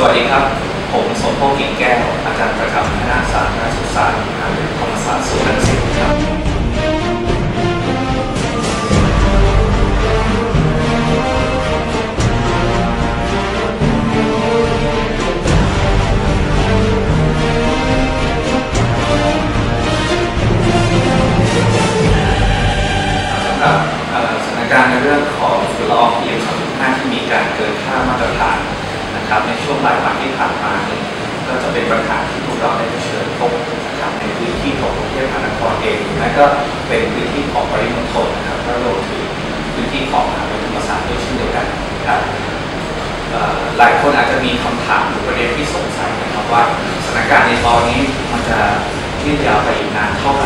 วัสดีครับผมสมพงษ์กิ่งแก้วอาจารย์ประจำคณะสาธารณสุขศาสตร์มหาวิทยาลัยธรรมศาสตร์ศูนย์รังสิตครับสำหรับสถานการณ์ในเรื่องของฝุ่นละออง PM 2.5 ที่มีการเกินค่ามาตรฐานนะครับในช่วงหลายวันที่ผ่านมาก็จะเป็นปัญหาที่พวกเราได้เผชิญพบนะครับในพื้นที่ของกรุงเทพมหานครเองและก็เป็นพื้นที่ของปริมณฑลนะครับและรวมถึงพื้นที่ของมหาวิทยาลัยธรรมศาสตร์ด้วยเช่นเดียวกันนะครับหลายคนอาจจะมีคำถามหรือประเด็นที่สงสัยนะครับว่าสถานการณ์ในตอนนี้มันจะยืดยาวไปอีกนานเท่าไหร่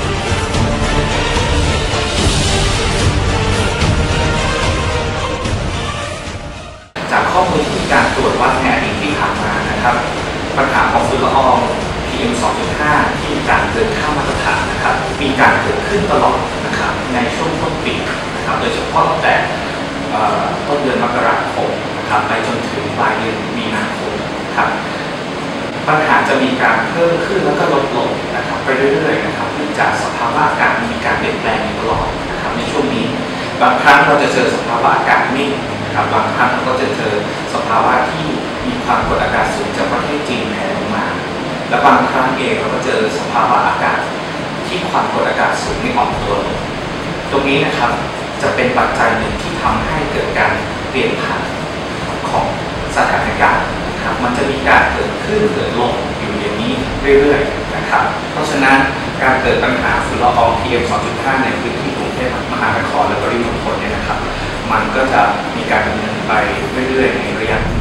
จากข้อมูลที่มีการตรวจวัดในอดีตที่ผ่านมานะครับปัญหาของฝุ่นละออง PM 2.5 ที่มีการเกินค่ามาตรฐานนะครับมีการเกิดขึ้นตลอดนะครับในช่วงต้นปีนะครับโดยเฉพาะตั้งแต่ต้นเดือนมกราคมนะครับไปจนถึงปลายเดือนมีนาคมครับปัญหาจะมีการเพิ่มขึ้นแล้วก็ลดลงนะครับไปเรื่อยๆนะครับเนื่องจากสภาวะอากาศมีการเปลี่ยนแปลงอยู่ตลอดนะครับในช่วงนี้บางครั้งเราจะเจอสภาวะอากาศนิ่งนะครับบางครั้งเราก็จะเจอสภาวะที่มีความกดอากาศสูงจากประเทศจีนแผ่ลงมาและบางครั้งเองเราก็เจอสภาวะอากาศที่ความกดอากาศสูงนี่อ่อนตัวลงตรงนี้นะครับจะเป็นปัจจัยหนึ่งที่ทำให้เกิดการเปลี่ยนผ่านของสถานการณ์นะครับมันจะมีการเกิดขึ้นเกิดลงอยู่อย่างนี้เรื่อยๆนะครับเพราะฉะนั้นการเกิดปัญหาฝุ่นละออง PM 2.5 ในพื้นที่กรุงเทพมหานครและปริมณฑลเนี่ยนะครับมันก็จะมีการดำเนินไปเรื่อยๆในระยะ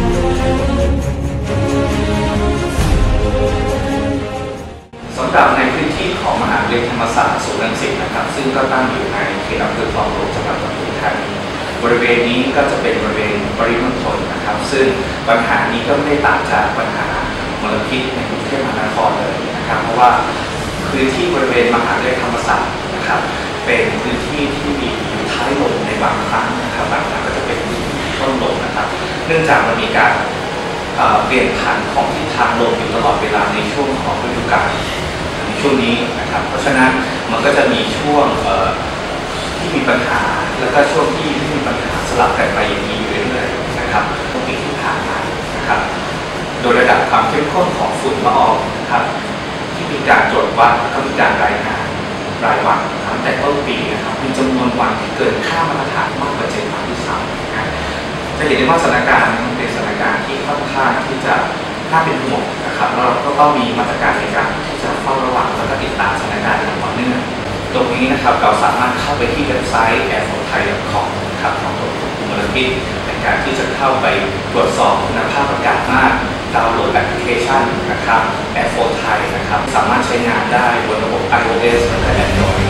สำหรับในพื้นที่ของมหาวิทยาลัยธรรมศาสตร์ศูนย์รังสิตนะครับซึ่งก็ตั้งอยู่ในเขตอำเภอคลองหลวงจังหวัดปทุมธานีบริเวณนี้ก็จะเป็นบริเวณปริมณฑลนะครับซึ่งปัญหานี้ก็ไม่ได้ต่างจากปัญหามลพิษในกรุงเทพมหานครเลยนะครับเพราะว่าพื้นที่บริเวณมหาวิทยาลัยธรรมศาสตร์นะครับเป็นพื้นที่ที่มีอยู่ท้ายลมในบางครั้งนะครับบางครั้งก็จะเป็นต้นลมนะครับเนื่องจากมันมีการเปลี่ยนผ่านของทิศทางลมอยู่ตลอดเวลาในช่วงของฤดูกาลในช่วงนี้นะครับเพราะฉะนั้นมันก็จะมีช่วงที่มีปัญหาแล้วก็ช่วงที่ไม่มีปัญหาสลับกันไปอย่างนี้อยู่เรื่อยๆนะครับในปีที่ผ่านมานะครับโดยระดับความเข้มข้นของฝุ่นละอองนะครับที่มีการตรวจวัดก็มีการรายงานรายวันตั้งแต่ต้นปีนะครับมีจำนวนวันที่เกินค่ามาตรฐานมากกว่า7 วันที่3นะจะเห็นได้ว่าสถานการณ์เป็นสถานการณ์ที่ค่อนข้างที่จะน่าเป็นห่วงนะครับเราก็ต้องมีมาตรการในการที่จะเฝ้าระวังและก็ติดตามสถานการณ์อย่างต่อเนื่องตรงนี้นะครับเราสามารถเข้าไปที่เว็บไซต์ airforthai.com นะครับของกรมควบคุมมลพิษในการที่จะเข้าไปตรวจสอบคุณภาพอากาศมากดาวน์โหลดแอปพลิเคชันนะครับ airforthai นะครับสามารถใช้งานได้บนระบบ iOS และ Android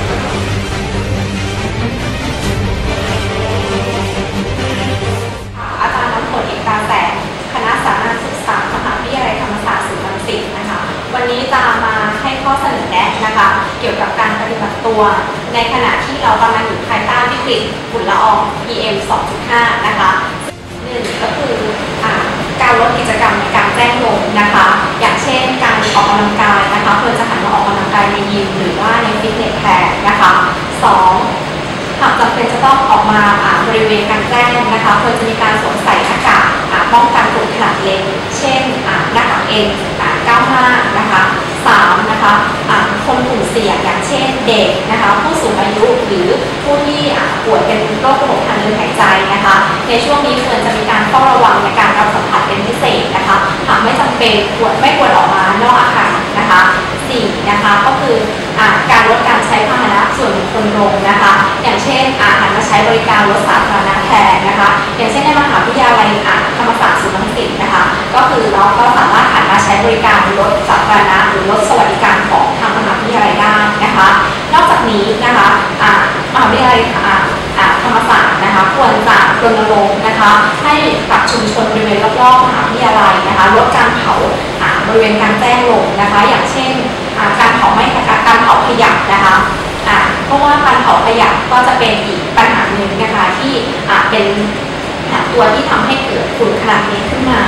อาจารย์น้ำฝนเอกตาแสงคณะสาธารณสุขศาสตร์มหาวิทยาลัยธรรมศาสตร์ศูนย์รังสิตนะคะวันนี้จะมาให้ข้อเสนอแนะนะคะเกี่ยวกับการปฏิบัติตัวในขณะที่เรากำลังอยู่ภายใต้วิกฤตฝุ่นละออง PM 2.5 นะคะ1ก็คือการลดกิจกรรมในการแจ้งลมนะคะอย่างเช่นการออกกำลังกายนะคะควรจะหันมาออกกำลังกายในยิมหรือว่าในฟิตเนสแทนนะคะ2หากจำเป็นจะต้องออกมาบริเวณกลางแจ้งนะคะควรจะมีการสวมใส่หน้ากากป้องกันฝุ่นขนาดเล็กเช่นหน้ากาก N95 นะคะ3นะคะคนกลุ่มเสี่ยงอย่างเช่นเด็กนะคะผู้สูงอายุหรือผู้ที่ป่วยเป็นโรคระบบทางเดินหายใจนะคะในช่วงนี้ควรจะมีการเฝ้าระวังในการรับสัมผัสเป็นพิเศษนะคะหากไม่จำเป็นไม่ควรออกมานอกอาคารนะคะ4นะคะก็คือการลดการใช้พาหนะส่วนบุคคลลงนะคะอย่างเช่นหันมาใช้บริการรถสาธารณะแทนนะคะอย่างเช่นในมหาวิทยาลัยธรรมศาสตร์ศูนย์รังสิตนะคะก็คือเราก็สามารถหันมาใช้บริการรถสาธารณะหรือรถสวัสดิการของทางมหาวิทยาลัยได้นะคะนอกจากนี้นะคะมหาวิทยาลัยธรรมศาสตร์นะคะควรจะรณรงค์นะคะให้กับชุมชนบริเวณรอบๆมหาวิทยาลัยนะคะลดการเผาบริเวณการแจ้งลมนะคะอย่างเช่นการเผาขยะนะคะเพราะว่าการเผาขยะก็จะเป็นอีกปัญหาหนึ่งนะคะที่เป็นตัวที่ทำให้เกิดฝุ่นขนาดนี้ขึ้นมา